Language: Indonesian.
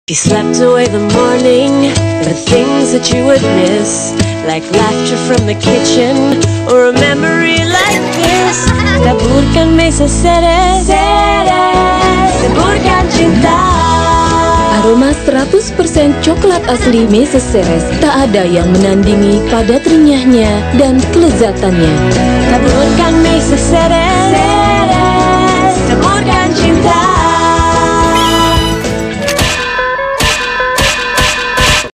You slept away the morning, the things that you would miss, like laughter from the kitchen, or a memory like this. Taburkan mesa seres, taburkan cinta. Aroma 100% coklat asli Mesa Ceres, tak ada yang menandingi pada renyahnya dan kelezatannya. Taburkan mesa seres.